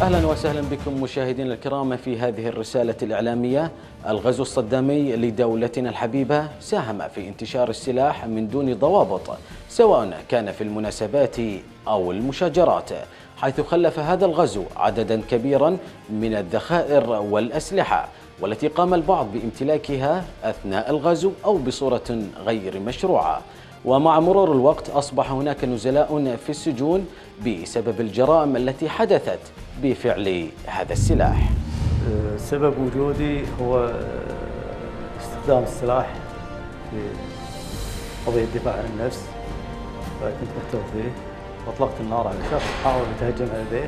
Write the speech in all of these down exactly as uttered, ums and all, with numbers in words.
أهلا وسهلا بكم مشاهدينا الكرام في هذه الرسالة الإعلامية. الغزو الصدامي لدولتنا الحبيبة ساهم في انتشار السلاح من دون ضوابط، سواء كان في المناسبات أو المشاجرات، حيث خلف هذا الغزو عددا كبيرا من الذخائر والأسلحة، والتي قام البعض بامتلاكها أثناء الغزو أو بصورة غير مشروعة. ومع مرور الوقت أصبح هناك نزلاء في السجون بسبب الجرائم التي حدثت بفعل هذا السلاح. سبب وجودي هو استخدام السلاح في قضية الدفاع عن النفس، فكنت محتوى فيه وأطلقت النار على شخص حاول يتهجم على البيت.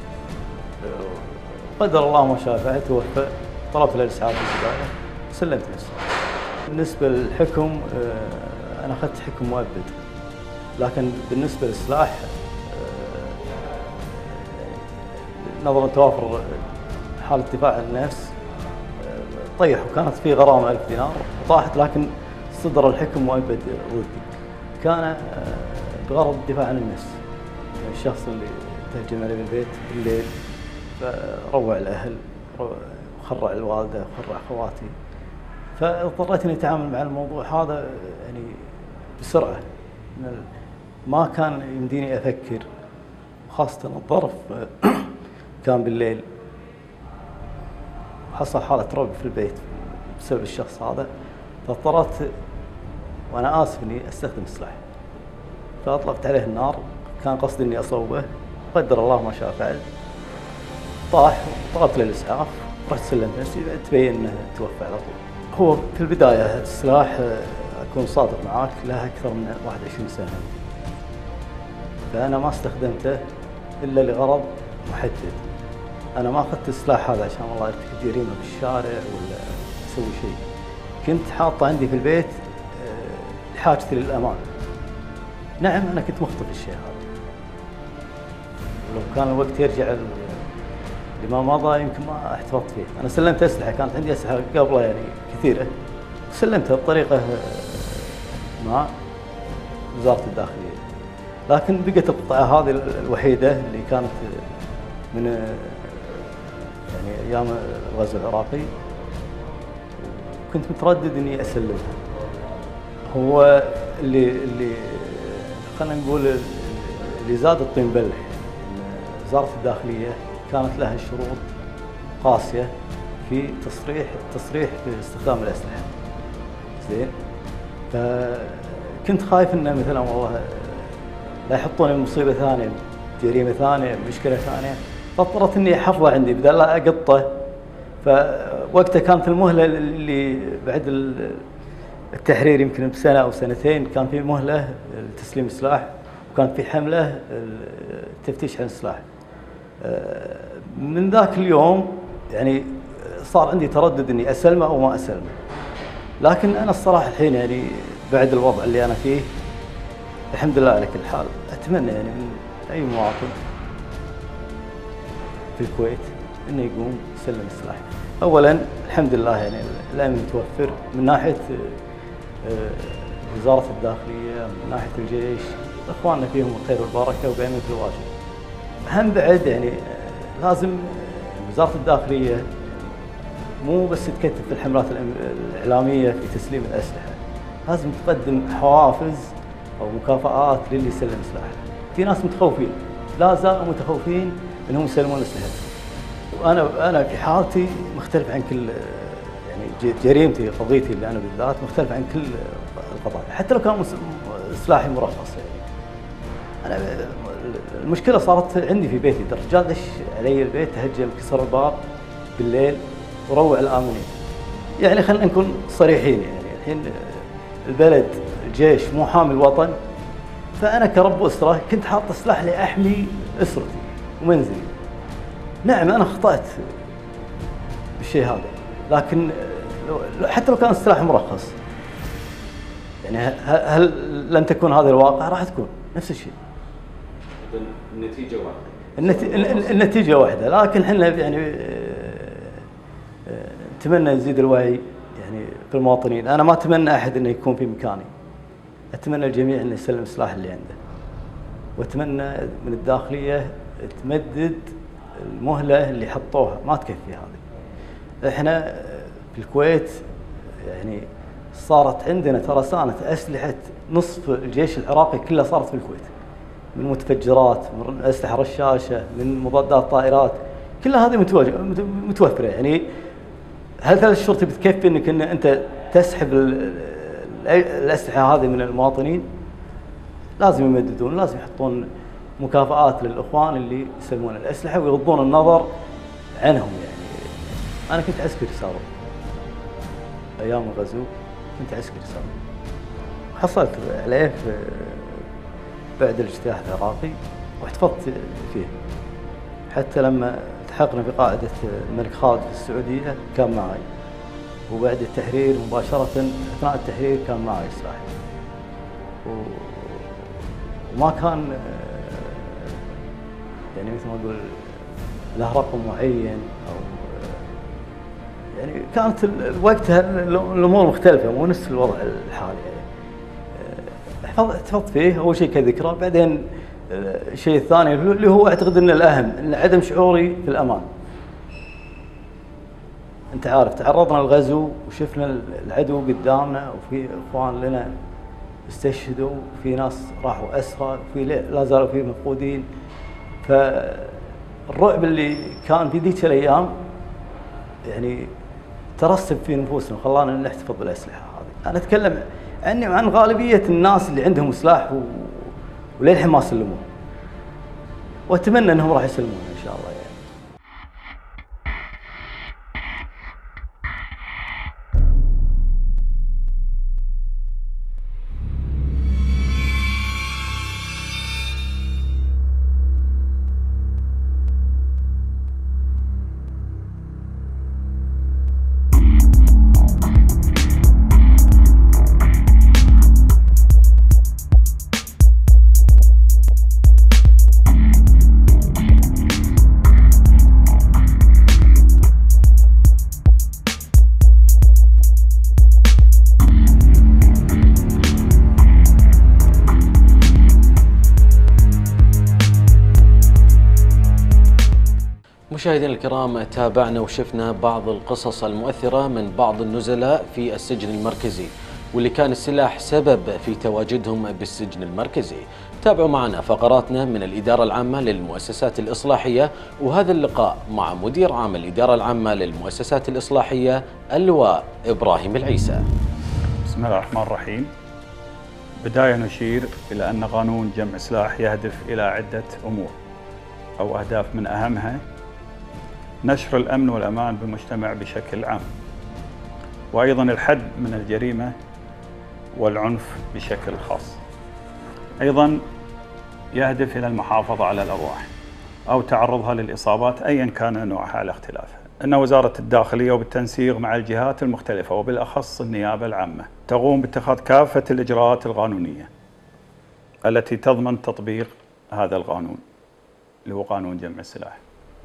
قدر الله ما شاء فعل، توفى. طلبت له الإسعاف الزبالة، سلمت نفسي. بالنسبة للحكم أنا أخذت حكم مؤبد، لكن بالنسبة للسلاح نظرا توافر حالة دفاع عن النفس طيح، وكانت في غرامة ألف دينار وطاحت، لكن صدر الحكم مؤبد ضدي. كان بغرض الدفاع عن النفس، يعني الشخص اللي تهجم علي بالبيت بالليل فروع الأهل وخرع الوالدة وخرع أخواتي، فاضطريت اني اتعامل مع الموضوع هذا يعني بسرعه. ما كان يمديني افكر، خاصه الظرف كان بالليل، حصل حاله رعب في البيت بسبب الشخص هذا، فاضطريت وانا اسف اني استخدم السلاح، فاطلقت عليه النار. كان قصدي اني اصوبه، قدر الله ما شاء فعل، طاح. طلبت له الاسعاف، رحت سلمت نفسي، تبين انه توفى على طول. هو في البداية السلاح أكون صادق معاك له أكثر من واحد وعشرين سنة، فأنا ما استخدمته إلا لغرض محدد. أنا ما أخذت السلاح هذا عشان والله أرتكب جريمة في الشارع ولا أسوي شيء، كنت حاطه عندي في البيت لحاجتي للأمان. نعم أنا كنت مخطئ في الشيء هذا، ولو كان الوقت يرجع لما مضى يمكن ما احتفظت فيه. أنا سلمت أسلحة، كانت عندي أسلحة قبلها يعني كثيرة، سلمتها بطريقة مع وزارة الداخلية، لكن بقت القطعة هذه الوحيدة اللي كانت من يعني أيام الغزو العراقي، كنت متردد إني أسلمها. هو اللي اللي خلينا نقول اللي زاد الطين بلح، وزارة الداخلية كانت لها شروط قاسية في تصريح التصريح باستخدام الأسلحة. زين، فكنت خايف انه مثلا والله لا يحطوني بمصيبة ثانية، جريمة ثانية، مشكلة ثانية، فاضطريت اني احفظه عندي بدل لا اقطه. فوقتها كانت المهلة اللي بعد التحرير يمكن بسنة او سنتين كان في مهلة لتسليم السلاح، وكان في حملة التفتيش عن السلاح. من ذاك اليوم يعني صار عندي تردد اني اسلمه او ما اسلمه، لكن انا الصراحه الحين يعني بعد الوضع اللي انا فيه الحمد لله على كل حال، اتمنى يعني من اي مواطن في الكويت انه يقوم يسلم السلاح. اولا الحمد لله يعني الامن متوفر من ناحيه وزاره الداخليه، من ناحيه الجيش، اخواننا فيهم الخير والبركه وقايمين في الواجب. هم بعد يعني لازم وزارة الداخلية مو بس تكتف في الحملات الإعلامية في تسليم الأسلحة، لازم تقدم حوافز أو مكافآت للي يسلم سلاح. في ناس متخوفين، لا زالوا متخوفين أنهم يسلمون أسلحتهم، وأنا أنا في حالتي مختلف عن كل يعني جريمتي، قضيتي اللي أنا بالذات مختلف عن كل القضايا، حتى لو كان سلاحي مرخص. يعني أنا المشكلة صارت عندي في بيتي، الرجال دش علي البيت، تهجم، كسر الباب بالليل وروع الآمنين. يعني خلينا نكون صريحين، يعني الحين البلد الجيش مو حامي الوطن، فأنا كرب أسرة كنت حاط سلاح لأحمي أسرتي ومنزلي. نعم أنا أخطأت بالشيء هذا، لكن حتى لو كان السلاح مرخص، يعني هل لن تكون هذه الواقع؟ راح تكون نفس الشيء. النتيجة واحدة. النتيجة, النتيجة واحدة، لكن احنا يعني نتمنى يزيد الوعي يعني في المواطنين. أنا ما أتمنى أحد أنه يكون في مكاني، أتمنى الجميع أنه يسلم السلاح اللي عنده، وأتمنى من الداخلية تمدد المهلة اللي حطوها ما تكفي هذه. احنا في الكويت يعني صارت عندنا ترسانة أسلحة نصف الجيش العراقي كلها صارت في الكويت، من متفجرات، من أسلحة رشاشة، من مضادات طائرات، كلها هذه متوفرة. يعني هل ثلاث شهور بتكفي انك إن انت تسحب الأسلحة هذه من المواطنين؟ لازم يمددون، لازم يحطون مكافآت للإخوان اللي يسلمون الأسلحة ويغضون النظر عنهم. يعني أنا كنت عسكري سابق أيام الغزو، كنت عسكري سابق، حصلت عليه بعد الاجتياح العراقي واحتفظت فيه، حتى لما التحقنا في قاعدة الملك خالد في السعودية كان معي، وبعد التحرير مباشرة أثناء التحرير كان معي سلاح، وما كان يعني مثل ما أقول له رقم معين، أو يعني كانت وقتها الأمور مختلفة، مو نفس الوضع الحالي. يعني احتفظت فيه أول شيء كذكرى، بعدين الشيء الثاني اللي هو أعتقد أن الأهم أن عدم شعوري بالأمان. أنت عارف تعرضنا للغزو وشفنا العدو قدامنا، وفي إخوان لنا استشهدوا، وفي ناس راحوا أسرى، وفي لا زالوا في مفقودين. فالرعب اللي كان في ذيك الأيام يعني ترسب في نفوسنا وخلانا نحتفظ بالأسلحة هذه. أنا أتكلم عني وعن غالبية الناس اللي عندهم سلاح و... وللحين ما سلموه، وأتمنى أنهم راح يسلمون إن شاء الله. يعني مشاهدينا الكرام، تابعنا وشفنا بعض القصص المؤثرة من بعض النزلاء في السجن المركزي، واللي كان السلاح سبب في تواجدهم بالسجن المركزي. تابعوا معنا فقراتنا من الإدارة العامة للمؤسسات الإصلاحية، وهذا اللقاء مع مدير عام الإدارة العامة للمؤسسات الإصلاحية اللواء إبراهيم العيسى. بسم الله الرحمن الرحيم. بداية نشير إلى أن قانون جمع سلاح يهدف إلى عدة أمور أو أهداف، من أهمها نشر الأمن والأمان بالمجتمع بشكل عام، وأيضا الحد من الجريمة والعنف بشكل خاص. أيضا يهدف إلى المحافظة على الأرواح أو تعرضها للإصابات أيا كان نوعها على اختلافها. أن وزارة الداخلية وبالتنسيق مع الجهات المختلفة وبالأخص النيابة العامة تقوم باتخاذ كافة الإجراءات القانونية التي تضمن تطبيق هذا القانون اللي هو قانون جمع السلاح.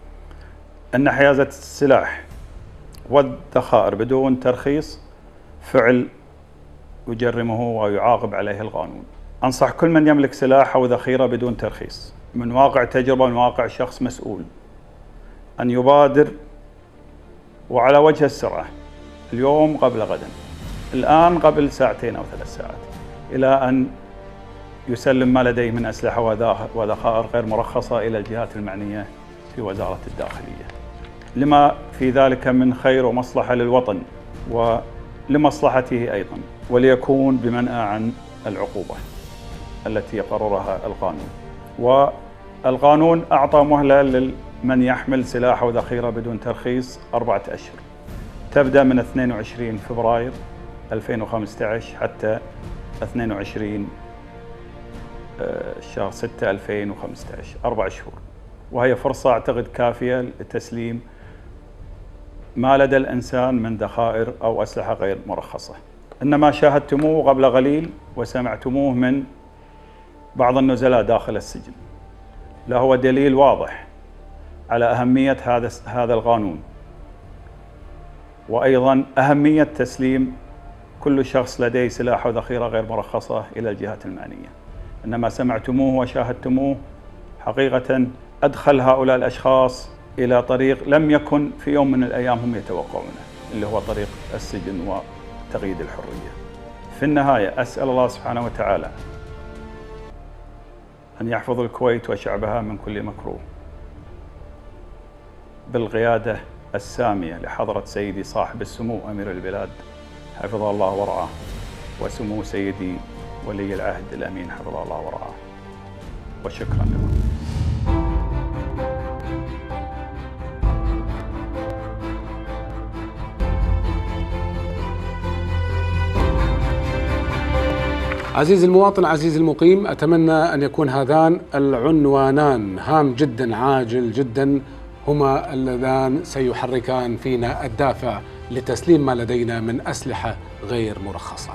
أن حيازة السلاح والذخائر بدون ترخيص فعل يجرمه ويعاقب عليه القانون. أنصح كل من يملك سلاح أو ذخيرة بدون ترخيص من واقع تجربة ومن واقع شخص مسؤول أن يبادر وعلى وجه السرعة، اليوم قبل غدا، الآن قبل ساعتين أو ثلاث ساعات، إلى أن يسلم ما لديه من أسلحة وذخائر غير مرخصة إلى الجهات المعنية في وزارة الداخلية، لما في ذلك من خير ومصلحة للوطن ولمصلحته أيضا، وليكون بمنأى عن العقوبة التي يقررها القانون. والقانون أعطى مهلة لمن يحمل سلاح أو ذخيرة بدون ترخيص أربعة أشهر، تبدأ من اثنين وعشرين فبراير ألفين وخمسة عشر حتى اثنين وعشرين شهر ستة ألفين وخمسة عشر، أربع شهور، وهي فرصة أعتقد كافية لتسليم ما لدى الإنسان من ذخائر أو أسلحة غير مرخصة. إنما شاهدتموه قبل قليل وسمعتموه من بعض النزلاء داخل السجن، له دليل واضح على أهمية هذا هذا القانون، وأيضا أهمية تسليم كل شخص لديه سلاح أو ذخيرة غير مرخصة إلى الجهات المعنية. إنما سمعتموه وشاهدتموه حقيقة أدخل هؤلاء الأشخاص إلى طريق لم يكن في يوم من الأيام هم يتوقعونه، اللي هو طريق السجن وتقييد الحرية. في النهاية أسأل الله سبحانه وتعالى أن يحفظ الكويت وشعبها من كل مكروه، بالقيادة السامية لحضرة سيدي صاحب السمو أمير البلاد حفظه الله ورعاه، وسمو سيدي ولي العهد الأمين حفظه الله ورعاه. وشكرا لكم. عزيزي المواطن، عزيزي المقيم، أتمنى أن يكون هذان العنوانان هام جدا عاجل جدا هما اللذان سيحركان فينا الدافع لتسليم ما لدينا من أسلحة غير مرخصة.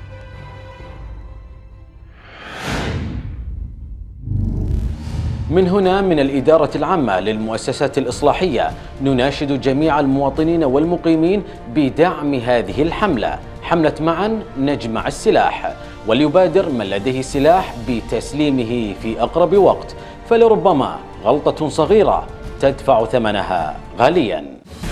من هنا من الإدارة العامة للمؤسسات الإصلاحية نناشد جميع المواطنين والمقيمين بدعم هذه الحملة، حملة معا نجمع السلاح، وليبادر من لديه سلاح بتسليمه في أقرب وقت، فلربما غلطة صغيرة تدفع ثمنها غاليا.